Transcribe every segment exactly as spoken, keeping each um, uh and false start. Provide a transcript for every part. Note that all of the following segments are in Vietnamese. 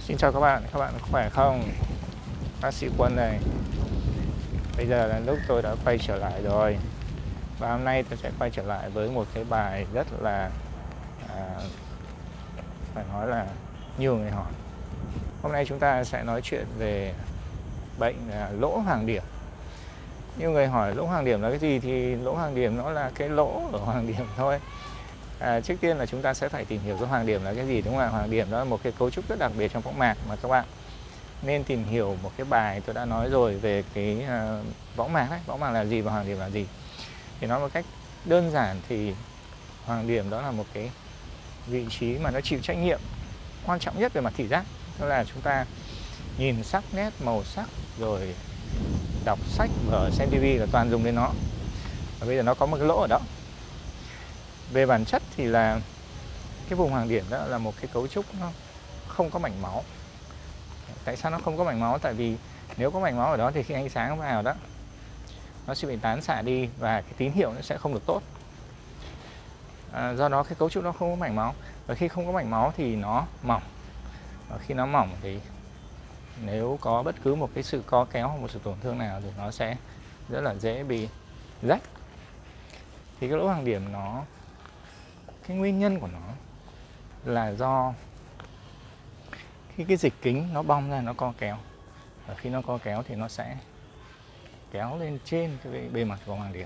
Xin chào các bạn, các bạn khỏe không? Bác sĩ Quân này. Bây giờ là lúc tôi đã quay trở lại rồi. Và hôm nay tôi sẽ quay trở lại với một cái bài rất là à, phải nói là nhiều người hỏi. Hôm nay chúng ta sẽ nói chuyện về bệnh à, lỗ hoàng điểm. Nhiều người hỏi lỗ hoàng điểm là cái gì, thì lỗ hoàng điểm nó là cái lỗ ở hoàng điểm thôi. À, trước tiên là chúng ta sẽ phải tìm hiểu cái hoàng điểm là cái gì, đúng không ạ? Hoàng điểm đó là một cái cấu trúc rất đặc biệt trong võng mạc mà các bạn nên tìm hiểu. Một cái bài tôi đã nói rồi về cái uh, võng mạc ấy, võng mạc là gì và hoàng điểm là gì. Thì nói một cách đơn giản thì hoàng điểm đó là một cái vị trí mà nó chịu trách nhiệm quan trọng nhất về mặt thị giác. Đó là chúng ta nhìn sắc nét, màu sắc, rồi đọc sách, vở, xem tivi là toàn dùng đến nó. Và bây giờ nó có một cái lỗ ở đó. Về bản chất thì là cái vùng hoàng điểm đó là một cái cấu trúc nó không có mạch máu. Tại sao nó không có mạch máu? Tại vì nếu có mạch máu ở đó thì khi ánh sáng vào đó, nó sẽ bị tán xạ đi và cái tín hiệu nó sẽ không được tốt. À, do đó cái cấu trúc nó không có mạch máu. Và khi không có mạch máu thì nó mỏng. Và khi nó mỏng thì nếu có bất cứ một cái sự co kéo hoặc một sự tổn thương nào thì nó sẽ rất là dễ bị rách. Thì cái lỗ hoàng điểm nó, cái nguyên nhân của nó là do khi cái dịch kính nó bong ra, nó co kéo. Và khi nó co kéo thì nó sẽ kéo lên trên cái bề mặt của hoàng điểm.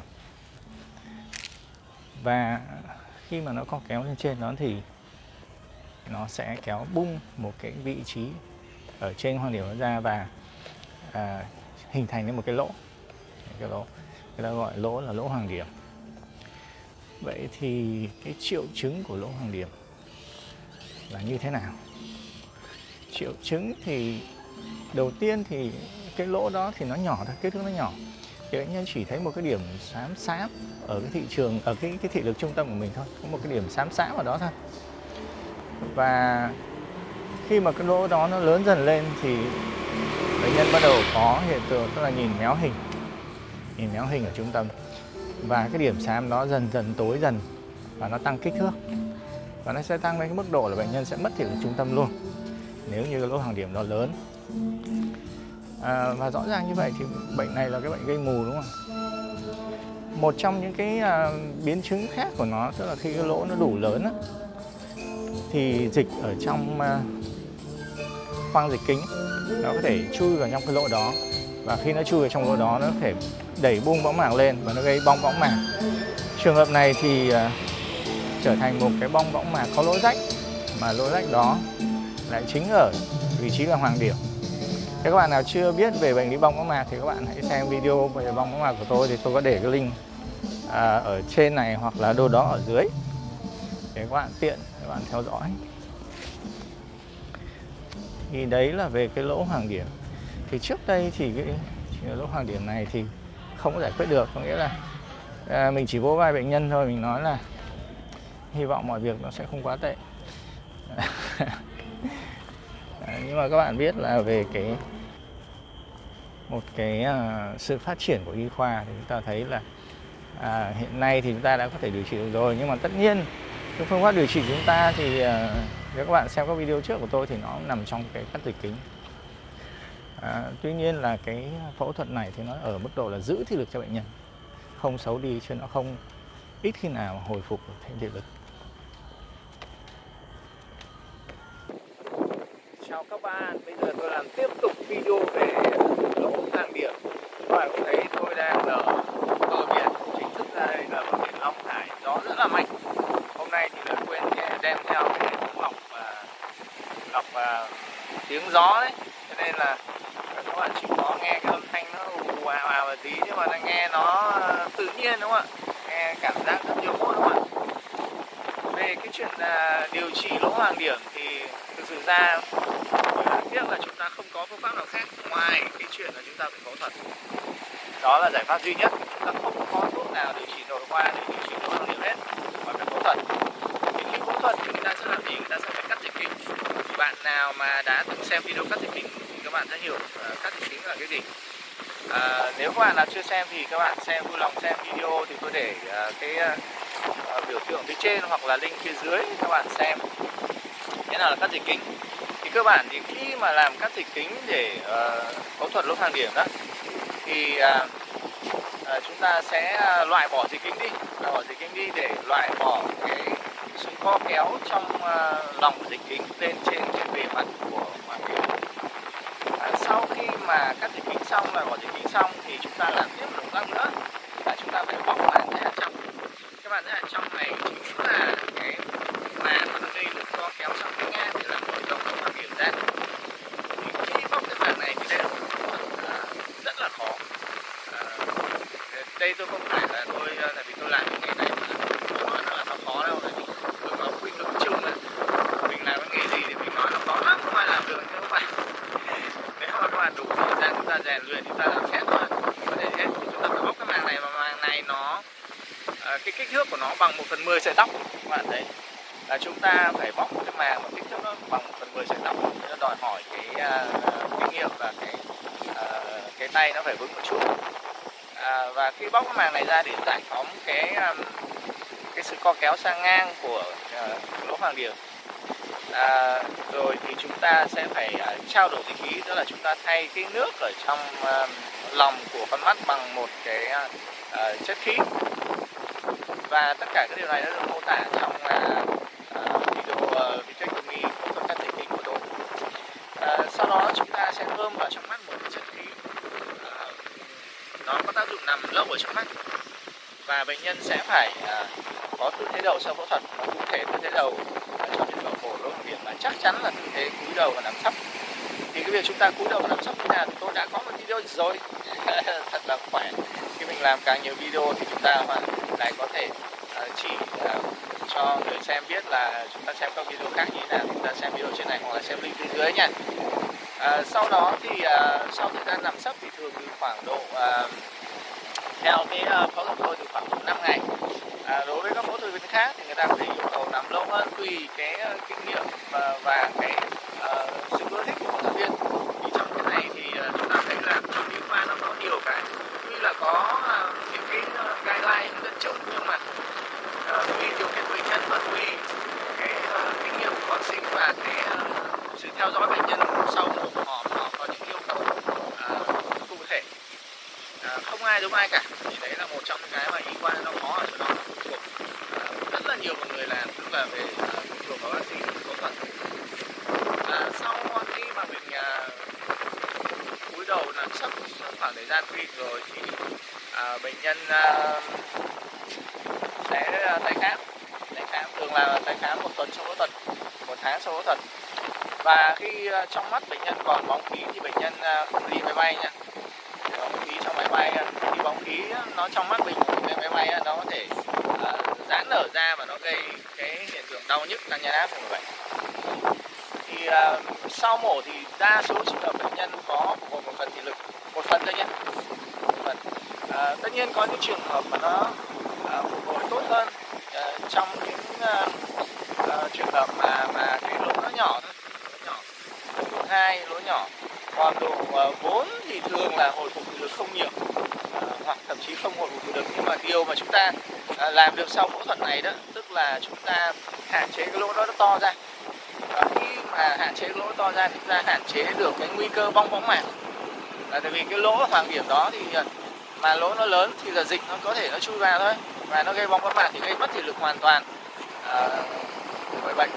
Và khi mà nó co kéo lên trên đó thì nó sẽ kéo bung một cái vị trí ở trên hoàng điểm ra và à, hình thành nên một cái lỗ. Cái lỗ, người ta gọi lỗ là lỗ hoàng điểm. Vậy thì cái triệu chứng của lỗ hoàng điểm là như thế nào? Triệu chứng thì đầu tiên thì cái lỗ đó thì nó nhỏ thôi, kích thước nó nhỏ. Thì bệnh nhân chỉ thấy một cái điểm xám xám ở cái thị trường, ở cái cái thị lực trung tâm của mình thôi, có một cái điểm xám xám ở đó thôi. Và khi mà cái lỗ đó nó lớn dần lên thì bệnh nhân bắt đầu có hiện tượng tức là nhìn méo hình, nhìn méo hình ở trung tâm. Và cái điểm xám đó dần dần tối dần và nó tăng kích thước. Và nó sẽ tăng lên cái mức độ là bệnh nhân sẽ mất thị lực trung tâm luôn nếu như cái lỗ hoàng điểm đó lớn. À, và rõ ràng như vậy thì bệnh này là cái bệnh gây mù, đúng không? Một trong những cái à, biến chứng khác của nó, tức là khi cái lỗ nó đủ lớn á, thì dịch ở trong à, khoang dịch kính nó có thể chui vào trong cái lỗ đó. Và khi nó chui vào trong lỗ đó, nó có thể đẩy bung võng mạc lên và nó gây bong võng mạc. Trường hợp này thì à, trở thành một cái bong võng mạc có lỗ rách, mà lỗ rách đó lại chính ở vị trí là hoàng điểm. Nếu các bạn nào chưa biết về bệnh lý bong võng mạc thì các bạn hãy xem video về bong võng mạc của tôi, thì tôi có để cái link à, ở trên này hoặc là đâu đó ở dưới để các bạn tiện các bạn theo dõi. Thì đấy là về cái lỗ hoàng điểm. Thì trước đây thì cái, cái lỗ hoàng điểm này thì không có giải quyết được, có nghĩa là à, mình chỉ vỗ vai bệnh nhân thôi, mình nói là hy vọng mọi việc nó sẽ không quá tệ. À, nhưng mà các bạn biết là về cái một cái uh, sự phát triển của y khoa thì chúng ta thấy là à, hiện nay thì chúng ta đã có thể điều trị được rồi. Nhưng mà tất nhiên cái phương pháp điều trị của chúng ta thì uh, nếu các bạn xem các video trước của tôi thì nó nằm trong cái cắt dịch kính. À, tuy nhiên là cái phẫu thuật này thì nó ở mức độ là giữ thị lực cho bệnh nhân, không xấu đi, chứ nó không ít khi nào hồi phục được thị lực. Chào các bạn, bây giờ tôi làm tiếp tục video về lỗ hoàng điểm. Các bạn có thấy tôi đang ở bờ biển, chính thức ra đây là bờ biển Long Hải, gió rất là mạnh. Hôm nay thì đã quên đem theo cái hệ thống lọc và lọc và tiếng gió đấy, cho nên là các bạn chỉ có nghe cái âm thanh nó ù ào ào một tí, nhưng mà nghe nó tự nhiên, đúng không ạ? Nghe cảm giác rất nhiều mốt, đúng không ạ? Về cái chuyện là điều trị lỗ hoàng điểm thì thực sự ra đáng tiếc là chúng ta không có phương pháp nào khác ngoài cái chuyện là chúng ta phải phẫu thuật. Đó là giải pháp duy nhất. Chúng ta không có thuốc nào điều trị nội khoa để điều trị lỗ hoàng điểm hết, mà phải phẫu thuật. Thì khi phẫu thuật thì người ta sẽ làm gì? Người ta sẽ phải cắt dịch kính. Thì bạn nào mà đã từng xem video cắt dịch kính thì các bạn sẽ hiểu uh, cắt dịch kính là cái gì. À, nếu các bạn nào chưa xem thì các bạn xem, vui lòng xem video thì tôi để uh, cái uh, biểu tượng phía trên hoặc là link phía dưới các bạn xem. Thế nào là cắt dịch kính? Thì cơ bản thì khi mà làm cắt dịch kính để uh, phẫu thuật lỗ hoàng điểm đó thì uh, uh, chúng ta sẽ loại bỏ dịch kính đi, loại bỏ dịch kính đi để loại bỏ cái sự co kéo trong uh, lòng của dịch kính lên trên cái bề mặt của hoàng điểm. Uh, sau khi mà cắt dịch kính xong, loại bỏ dịch kính xong thì chúng ta làm tiếp một động tác nữa là chúng ta phải bóc màng thế hạt trong. Cái màng thế hạt trong này chính là cái màng mà nó gây lực co kéo sang phía ngang để làm mở rộng lỗ hoàng điểm ra. Thì khi bóc cái màng này thì đây là một phần uh, rất là khó. Uh, đây tôi không phải là tôi là vì tôi làm cái nghề này mà tôi nói là nó khó đâu, tại vì tôi có quy luật chung là mình làm cái nghề gì thì mình nói nó khó lắm, không ai làm được chứ không phải. Nếu mà các bạn đủ thời gian chúng ta rèn luyện chúng ta làm hết thôi, có thể hết. Chúng ta phải bóc cái màng này, và màng này nó uh, cái kích thước của nó bằng một phần mười sợi tóc. Các bạn thấy là chúng ta phải bóc cái màng mà kích thước nó bằng một phần mười sợi tóc, nó đòi hỏi cái uh, kinh nghiệm và cái uh, cái tay nó phải vững một chút. À, và khi bóc cái màng này ra để giải phóng cái um, cái sự co kéo sang ngang của uh, lỗ hoàng điểm, à, rồi thì chúng ta sẽ phải uh, trao đổi dịch khí, tức là chúng ta thay cái nước ở trong uh, lòng của con mắt bằng một cái uh, chất khí. Và tất cả các điều này đã được mô tả trong uh, uh, video uh, vitrectomy phẫu thuật cắt dịch kính của tôi. Uh, sau đó chúng ta sẽ bơm vào trong mắt một cái chất khí. Nó có tác dụng nằm lâu ở trong mắt, và bệnh nhân sẽ phải uh, có tư thế đầu sau phẫu thuật. Và cụ thể tư thế đầu uh, trong trường hợp mổ lỗ hoàng điểm là chắc chắn là tư thế cúi đầu và nằm sấp. Thì cái việc chúng ta cúi đầu và nằm sấp như nào thì tôi đã có một video rồi thật là khỏe. Khi mình làm càng nhiều video thì chúng ta hoàn lại có thể uh, chỉ uh, cho người xem biết là chúng ta xem các video khác như thế nào. Chúng ta xem video trên này hoặc là xem link bên dưới nha. À, sau đó thì à, sau thời gian nằm sấp thì thường từ khoảng độ à, theo cái à, phẫu thuật tôi từ khoảng độ năm ngày. À, đối với các phẫu thuật viên khác thì người ta có thể yêu cầu nằm lâu hơn tùy cái uh, kinh nghiệm và, và cái uh, sự ưa thích của phẫu thuật viên. Thì trong cái này thì uh, chúng ta thấy là trong y khoa nó có nhiều cái, tuy là có uh, những cái uh, guideline hướng dẫn chung, nhưng mà uh, tùy điều kiện bệnh nhân và tùy cái uh, kinh nghiệm của bác sĩ và cái uh, sự theo dõi bệnh nhân sau mổ của họ, họ có những yêu cầu uh, cụ thể. Uh, không ai giống ai cả, thì đấy là một trong những cái mà y khoa nó khó ở chỗ đó, phụ thuộc uh, rất là nhiều người làm, tức là về phụ thuộc vào bác sĩ phẫu thuật. Uh, sau khi mà mình uh, cúi đầu nằm sấp khoảng thời gian quy định rồi thì uh, bệnh nhân uh, sẽ uh, tái khám. Tái khám thường là tái khám một tuần sau phẫu thuật, một tháng sau phẫu thuật. Và khi uh, trong mắt bệnh nhân còn bóng khí thì bệnh nhân uh, không đi máy bay nha. Bóng khí trong máy bay, uh, thì bóng khí uh, nó trong mắt mình trên máy bay uh, nó có thể uh, giãn nở ra và nó gây cái hiện tượng đau nhức tăng nhãn áp cho người bệnh. Thì uh, sau mổ thì đa số trường hợp bệnh nhân có phục hồi một phần thị lực, một phần thôi nhé. Một phần. Uh, tất nhiên có những trường hợp mà nó uh, phục hồi tốt hơn uh, trong những uh, uh, trường hợp mà mà cái lỗ nó nhỏ thôi. Độ hai lỗ nhỏ, còn độ bốn thì thường là hồi phục thị lực không nhiều, à, hoặc thậm chí không hồi phục thị lực. Nhưng mà điều mà chúng ta à, làm được sau phẫu thuật này đó, tức là chúng ta hạn chế cái lỗ đó nó to ra. Và khi mà hạn chế cái lỗ to ra thì chúng ta hạn chế được cái nguy cơ bong bóng màng. À, tại vì cái lỗ hoàng điểm đó thì mà lỗ nó lớn thì là dịch nó có thể nó chui vào thôi, và nó gây bong bóng màng thì gây mất thị lực hoàn toàn à, của người bệnh.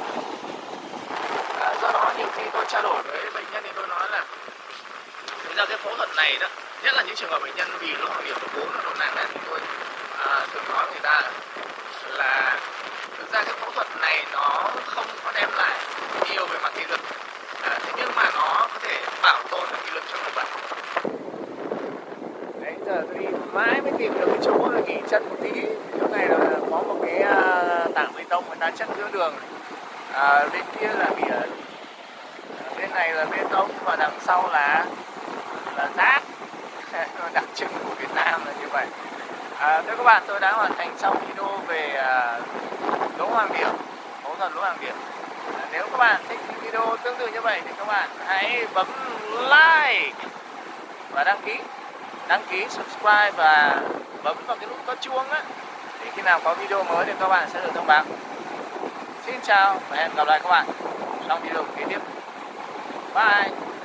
À, do đó nhiều khi tôi trao đổi với bệnh nhân thì tôi nói là thực ra cái phẫu thuật này đó, nhất là những trường hợp bệnh nhân vì lỗ hoàng điểm độ bốn độ nặng này, thì tôi à, thường nói với người ta là thực ra cái phẫu thuật này nó không có đem lại nhiều về mặt thị lực, à, thế nhưng mà nó có thể bảo tồn được thị lực cho người bệnh. Đấy, giờ tôi đi mãi mới tìm được cái chỗ là nghỉ chân một tí. Chỗ này là có một cái uh, tảng bê tông người ta chất giữa đường. À, bên kia là biển, à, bên này là bê tông và đằng sau là là rác. Đặc trưng của Việt Nam là như vậy. À, thưa các bạn, tôi đã hoàn thành xong video về à, lỗ hoàng điểm, phẫu thuật lỗ hoàng điểm. À, nếu các bạn thích những video tương tự như vậy thì các bạn hãy bấm like và đăng ký, đăng ký, subscribe và bấm vào cái nút có chuông á, để khi nào có video mới thì các bạn sẽ được thông báo. Xin chào và hẹn gặp lại các bạn trong video kế tiếp. Bye.